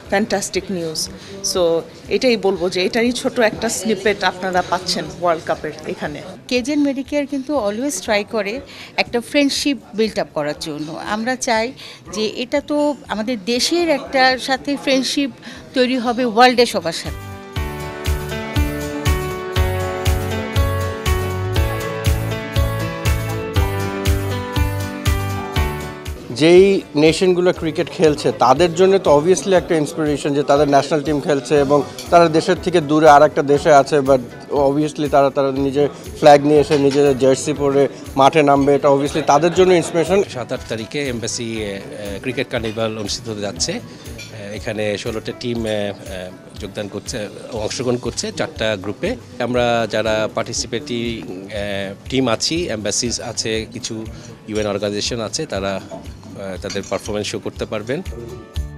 Fantastic news. So এটাই বলবো যে এটারই ছোট একটা স্নিপেট আপনারা পাচ্ছেন ওয়ার্ল্ড কাপের এখানে। কেজেন মেডিকেয়ার কিন্তু অলওয়েজ ট্রাই করে একটা ফ্রেন্ডশিপ বিল্ড আপ করার জন্য। আমরা চাই যে এটা তো আমাদের দেশের একটা সাথে ফ্রেন্ডশিপ তৈরি হবে ওয়ার্ল্ডে সবার সাথে। যেই নেশনগুলো ক্রিকেট খেলছে তাদের জন্য তো অবভিয়াসলি একটা ইন্সপিরেশন যে তাদের ন্যাশনাল টিম খেলছে এবং তারা দেশের থেকে দূরে আর একটা দেশে আছে, বাট অবভিয়াসলি তারা নিজের ফ্ল্যাগ নিয়ে এসে নিজের জার্সি পরে মাঠে নামবে, এটা অবভিয়াসলি তাদের জন্য ইন্সপিরেশন। 7-8 তারিখে এমবাসি ক্রিকেট কার্নিভাল অনুষ্ঠিত হতে যাচ্ছে। এখানে 16টা টিম যোগদান করছে, অংশগ্রহণ করছে 4টা গ্রুপে। আমরা যারা পার্টিসিপেটিং টিম আছি, এমবাসিজ আছে, কিছু ইউএন অর্গানাইজেশন আছে, তারা তাদের পারফরমেন্স শো করতে পারবেন।